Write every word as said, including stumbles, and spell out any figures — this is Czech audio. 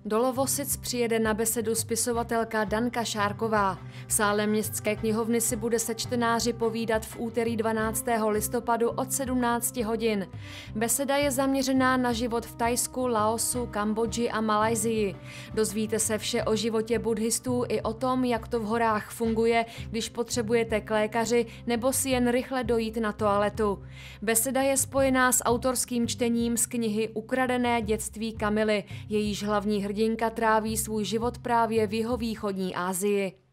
Do Lovosic přijede na besedu spisovatelka Danka Šárková. V sále Městské knihovny si bude se čtenáři povídat v úterý dvanáctého listopadu od sedmnácti hodin. Beseda je zaměřená na život v Thajsku, Laosu, Kambodži a Malajsii. Dozvíte se vše o životě buddhistů i o tom, jak to v horách funguje, když potřebujete k lékaři nebo si jen rychle dojít na toaletu. Beseda je spojená s autorským čtením z knihy Ukradené dětství Kamily, jejíž hlavní hrdinka tráví svůj život právě v jihovýchodní Asii.